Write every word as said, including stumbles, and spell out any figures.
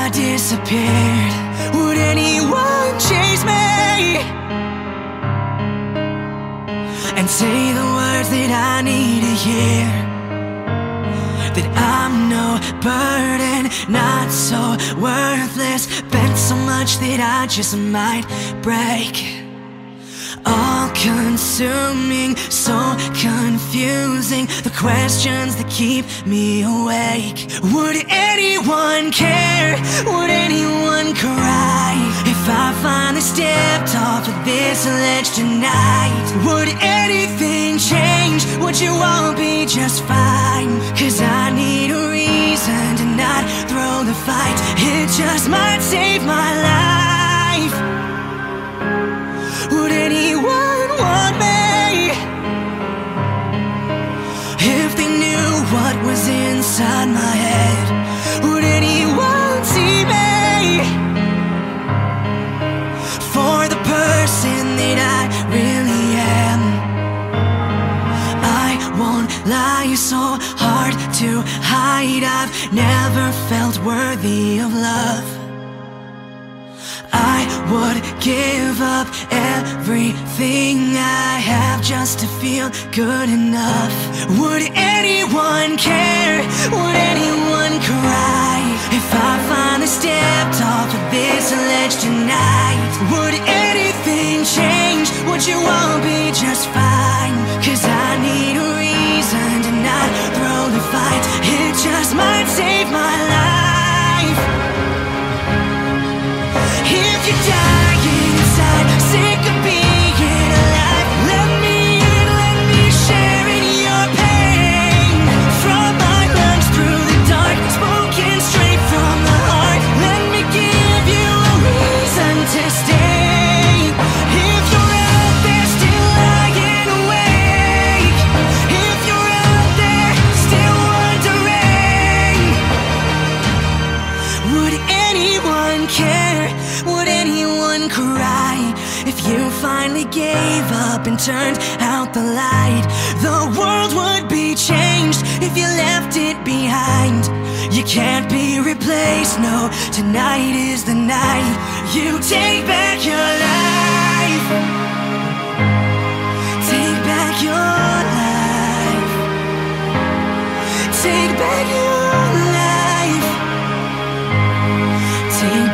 I disappeared, would anyone chase me and say the words that I need to hear? That I'm no burden, not so worthless, bent so much that I just might break. All consuming, so confusing, the questions that keep me awake. Would anyone care? Would anyone cry if I finally stepped off of this ledge tonight? Would anything change? Would you all be just fine? Cause I need a reason to not throw the fight. It just might save my life. Would anyone want me if they knew what was inside my head? Would anyone see me for the person that I really am? I won't lie, so hard to hide. I've never felt worthy of love. I would give up everything I have just to feel good enough. Would anyone care? Would anyone cry if I finally stepped off of this ledge tonight? Would anything change? Would you all be just fine? Cause I need a reason to not throw the fight. It just might save my life. If you're dying inside, sick of being alive, let me in, let me share in your pain. From my lungs through the dark, spoken straight from the heart, let me give you a reason to stay. If you're out there still lying awake, if you're out there still wondering, would anyone care? Would anyone cry if you finally gave up and turned out the light? The world would be changed if you left it behind. You can't be replaced, no, tonight is the night you take back your life. Take back your life. Take back your life. Take